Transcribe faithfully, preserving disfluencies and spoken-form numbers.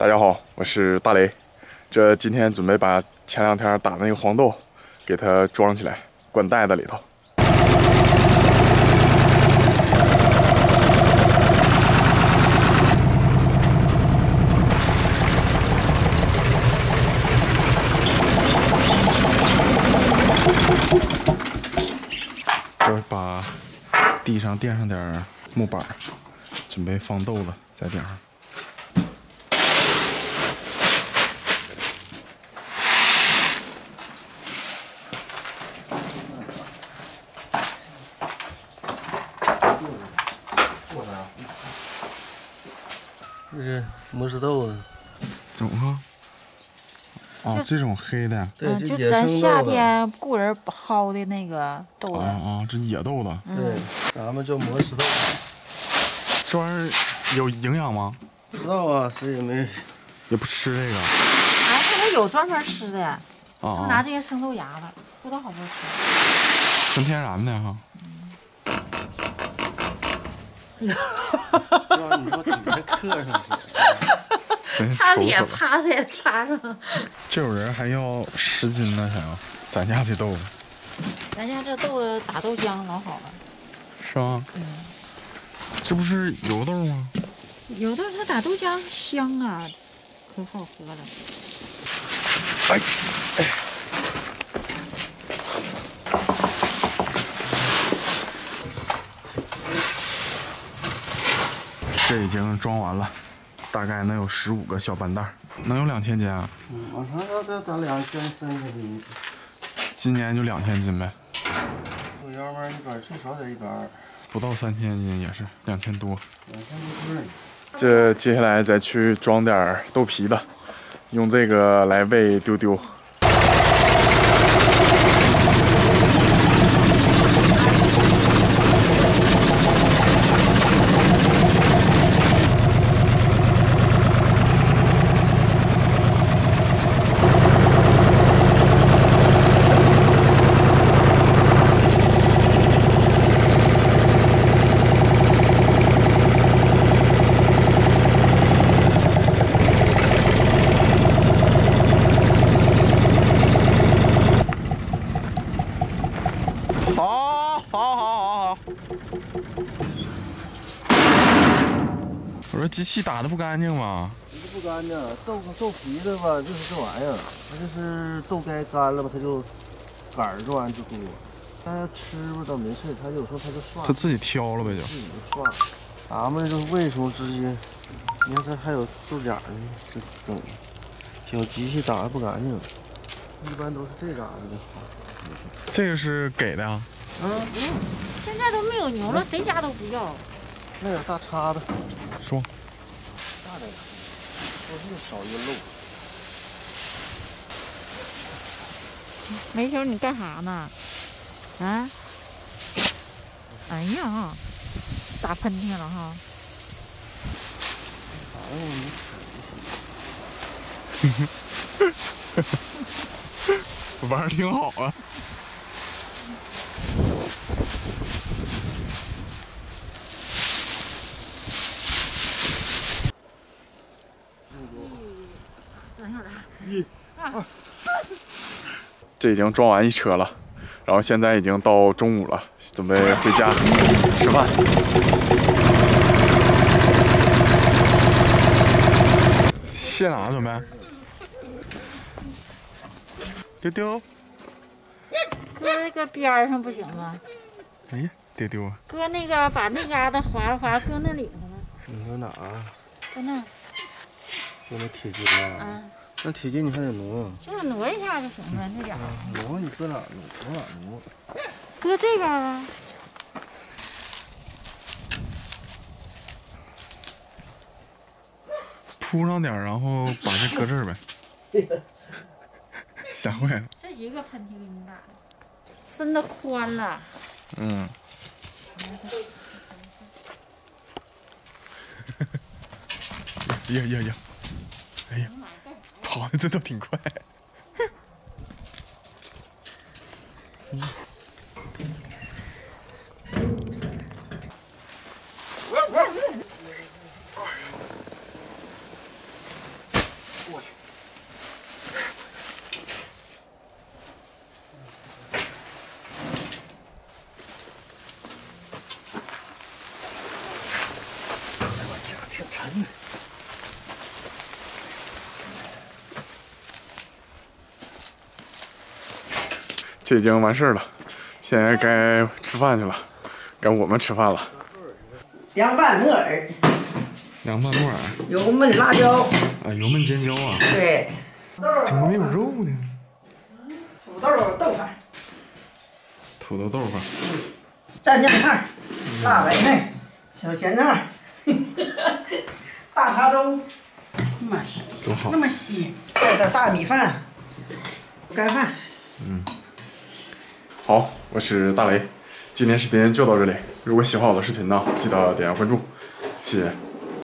大家好，我是大雷。这今天准备把前两天打的那个黄豆，给它装起来，灌袋子里头。这把地上垫上点木板，准备放豆子在顶上。 这是磨石豆子， 怎么哈？哦，这种黑的。 对， 嗯，就这野咱夏生豆子。 天雇人薅的那个豆啊子。 啊，这野豆子。 对，咱们叫磨石豆。 这玩意儿有营养吗？ 不知道啊，谁也没。 也不吃这个。 哎，他们有专门吃的， 啊他们啊。 拿这些生豆芽子，不知道好不好吃。 纯天然的哈。 这玩意儿你说底下刻上去。 他脸趴在趴上。 这有人还要十斤呢，还要咱家的豆子。 咱家这豆子打豆浆老好了。 是吗？ 嗯。 这不是油豆吗？ 有的它打豆浆香啊，可好喝了。 哎哎。 这已经装完了，大概能有十五个小半袋，能有两千斤啊。 嗯，往常要再打两千三千斤。 今年就两千斤呗。 我要不然一杆最少得一杆二。 不到三千斤也是两千多。 两千多份。 这接下来再去装点豆皮了，用这个来喂丢丢。 好，好，好，好，好。我说机器打的不干净吗？ 不干净，豆豆皮的吧，就是这玩意儿，它就是豆该干了吧，它就杆儿这玩意儿就多。但要吃吧倒没事，它有时候它就涮。 他自己挑了呗就。 自己就涮。咱们就为什么直接？你看这还有豆角呢，这整小机器打的不干净，一般都是这嘎达的好。 这个是给的啊。 嗯， 现在都没有牛了，谁家都不要。 那有大叉子。 说。 大点，我这个少一漏。 梅球，你干啥呢？啊？哎呀，打喷嚏了哈！ 哎呀， 你玩儿挺好啊。 等一会儿啊！ 一、二、三。这已经装完一车了，然后现在已经到中午了，准备回家吃饭。卸哪准备？丢丢。 搁那个边儿上不行吗？ 哎呀，丢丢啊！ 搁那个把那嘎达划拉划，搁那里头了。 你搁哪啊？ 搁那。 搁那铁筋啊？ 啊。 那铁筋你还得挪。 就是挪一下就行了，那点儿。 挪你搁哪挪？往哪挪？ 搁这边啊。 铺上点，然后把这搁这儿呗。吓坏了。 这一个喷嚏给你打的，身子宽了。 嗯。呀呀呀！哎呀，跑的这都挺快。嗯。 过去。哎我这个挺沉的。 这已经完事儿了，现在该吃饭去了，该我们吃饭了。 凉拌木耳， 凉拌木耳， 油焖辣椒， 啊，油焖尖椒啊。 对， 怎么没有肉呢？ 土豆豆饭， 土豆豆饭， 蘸酱菜，辣白菜，小咸菜，大碴粥，妈呀， 多好！ 那么稀，带点大米饭，干饭。 嗯，好，我是大雷，今天视频就到这里。如果喜欢我的视频呢，记得点关注，谢谢。